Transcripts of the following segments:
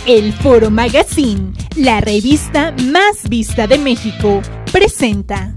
El Foro Magazine, la revista más vista de México, presenta.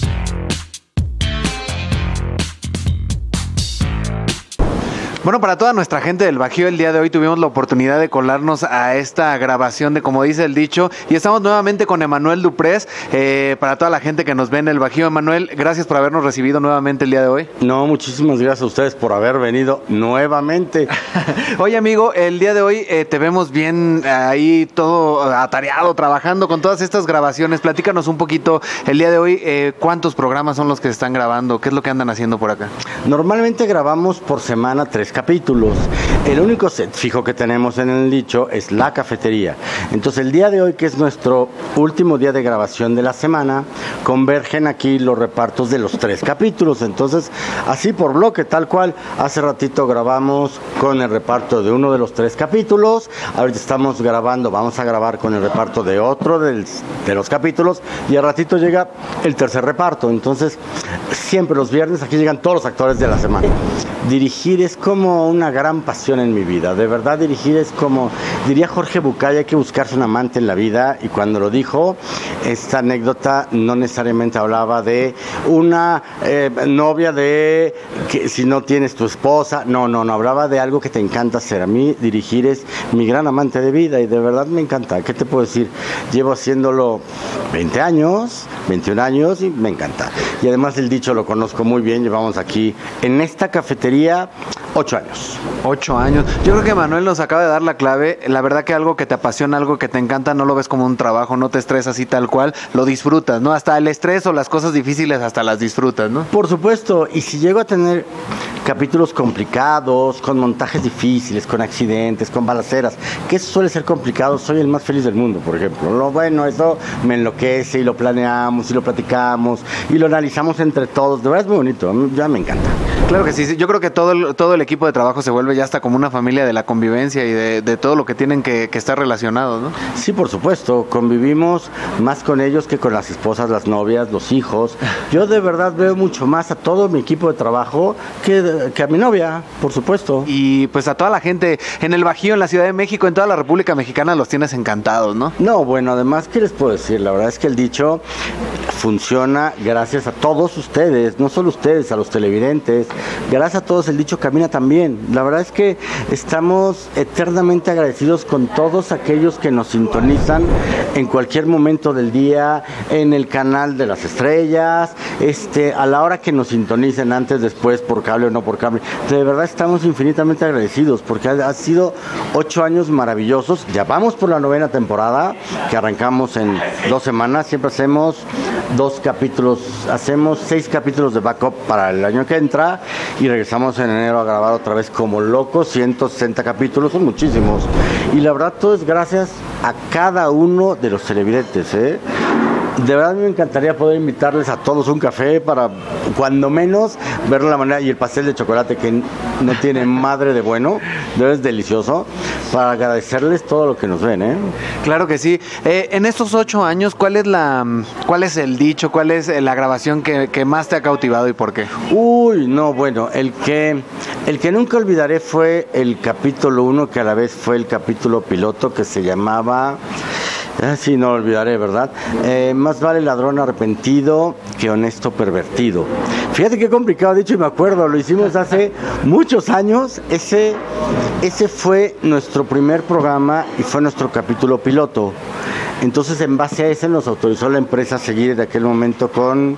Bueno, para toda nuestra gente del Bajío, el día de hoy tuvimos la oportunidad de colarnos a esta grabación de Como Dice el Dicho, y estamos nuevamente con Emanuel Duprés. Para toda la gente que nos ve en el Bajío, Emanuel, gracias por habernos recibido nuevamente el día de hoy. No, muchísimas gracias a ustedes por haber venido nuevamente. Oye, amigo, el día de hoy te vemos bien ahí todo atareado, trabajando con todas estas grabaciones. Platícanos un poquito el día de hoy, ¿cuántos programas son los que se están grabando? ¿Qué es lo que andan haciendo por acá? Normalmente grabamos por semana 3 capítulos. El único set fijo que tenemos en el dicho es La Cafetería. Entonces el día de hoy, que es nuestro último día de grabación de la semana, convergen aquí los repartos de los 3 capítulos. Entonces, así por bloque, tal cual. Hace ratito grabamos con el reparto de uno de los 3 capítulos. Ahorita estamos grabando, vamos a grabar con el reparto de otro de los capítulos, y al ratito llega el tercer reparto. Entonces, siempre los viernes aquí llegan todos los actores de la semana. Dirigir es como una gran pasión en mi vida. De verdad, dirigir es como, diría Jorge Bucay, hay que buscarse un amante en la vida. Y cuando lo dijo, esta anécdota no necesariamente hablaba de una novia de que si no tienes tu esposa. No, hablaba de algo que te encanta hacer. A mí dirigir es mi gran amante de vida y de verdad me encanta. ¿Qué te puedo decir? Llevo haciéndolo 20 años, 21 años y me encanta. Y además el dicho lo conozco muy bien. Llevamos aquí en esta cafetería 8 años. 8 años. Yo creo que Manuel nos acaba de dar la clave. La verdad que algo que te apasiona, algo que te encanta, no lo ves como un trabajo, no te estresas así tal cual, lo disfrutas, ¿no? Hasta el estrés o las cosas difíciles hasta las disfrutas, ¿no? Por supuesto, y si llego a tener capítulos complicados, con montajes difíciles, con accidentes, con balaceras, que eso suele ser complicado, soy el más feliz del mundo, por ejemplo. Lo bueno, eso me enloquece y lo planeamos y lo platicamos y lo analizamos entre todos. De verdad es muy bonito, ya me encanta. Claro que sí. Yo creo que todo el equipo de trabajo se vuelve ya hasta como una familia de la convivencia y de todo lo que tienen que estar relacionados, ¿no? Sí, por supuesto. Convivimos más con ellos que con las esposas, las novias, los hijos. Yo de verdad veo mucho más a todo mi equipo de trabajo que a mi novia, por supuesto. Y pues a toda la gente en el Bajío, en la Ciudad de México, en toda la República Mexicana los tienes encantados, ¿no? No, bueno, además, ¿qué les puedo decir? La verdad es que el dicho funciona gracias a todos ustedes, no solo ustedes, a los televidentes. Gracias a todos el dicho camina también. La verdad es que estamos eternamente agradecidos con todos aquellos que nos sintonizan en cualquier momento del día, en el canal de las estrellas, a la hora que nos sintonicen, antes, después, por cable o no por cable. De verdad estamos infinitamente agradecidos porque ha sido 8 años maravillosos. Ya vamos por la 9ª temporada, que arrancamos en 2 semanas. Siempre hacemos 2 capítulos, hacemos 6 capítulos de backup para el año que entra y regresamos en enero a grabar otra vez como locos. 160 capítulos, son muchísimos. Y la verdad todo es gracias a cada uno de los televidentes, De verdad me encantaría poder invitarles a todos un café para, cuando menos, ver la manera, y el pastel de chocolate que no tiene madre de bueno, es delicioso, para agradecerles todo lo que nos ven, Claro que sí. En estos 8 años, ¿cuál es el dicho, cuál es la grabación que más te ha cautivado y por qué? Uy, no, bueno, el que nunca olvidaré fue el capítulo 1, que a la vez fue el capítulo piloto, que se llamaba... Sí, no lo olvidaré, ¿verdad? Más vale ladrón arrepentido que honesto pervertido. Fíjate qué complicado dicho, y me acuerdo, lo hicimos hace muchos años. Ese fue nuestro primer programa y fue nuestro capítulo piloto. Entonces, en base a ese nos autorizó la empresa a seguir en aquel momento con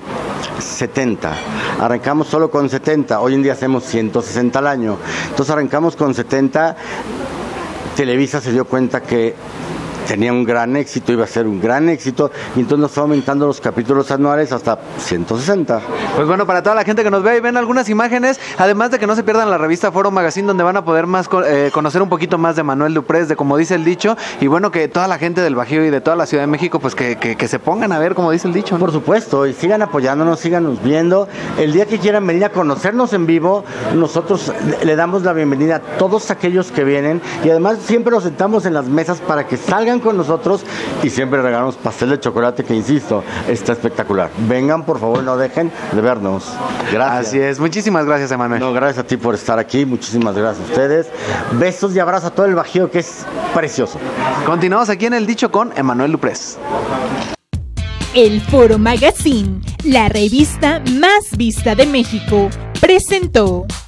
70. Arrancamos solo con 70, hoy en día hacemos 160 al año. Entonces arrancamos con 70, Televisa se dio cuenta que tenía un gran éxito, iba a ser un gran éxito, y entonces nos fue aumentando los capítulos anuales hasta 160. Pues bueno, para toda la gente que nos ve y ven algunas imágenes, además de que no se pierdan la revista Foro Magazine, donde van a poder conocer un poquito más de Manuel Duprés, de Como Dice el Dicho, y bueno, que toda la gente del Bajío y de toda la Ciudad de México, pues que se pongan a ver Como Dice el Dicho, ¿no? Por supuesto, y sigan apoyándonos, síganos viendo. El día que quieran venir a conocernos en vivo, nosotros le damos la bienvenida a todos aquellos que vienen, y además siempre los sentamos en las mesas para que salgan vengan con nosotros y siempre regalamos pastel de chocolate que, insisto, está espectacular. Vengan, por favor, no dejen de vernos. Gracias. Así es, muchísimas gracias, Emanuel. No, gracias a ti por estar aquí, muchísimas gracias a ustedes. Besos y abrazos a todo el Bajío, que es precioso. Continuamos aquí en El Dicho con Emanuel Duprés. El Foro Magazine, la revista más vista de México, presentó